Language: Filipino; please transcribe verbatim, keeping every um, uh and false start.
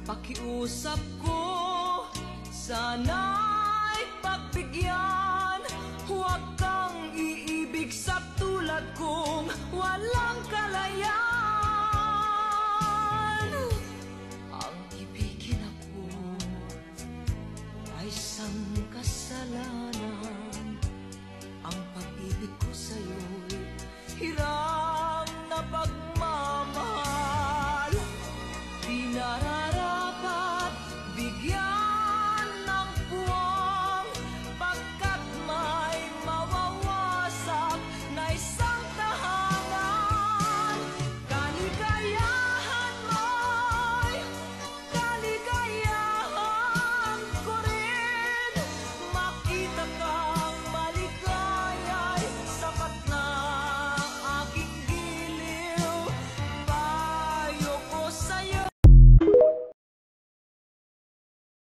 pakiusap ko, sana'y pagbigyan. Huwag kang iibig sa tulad kong walang ka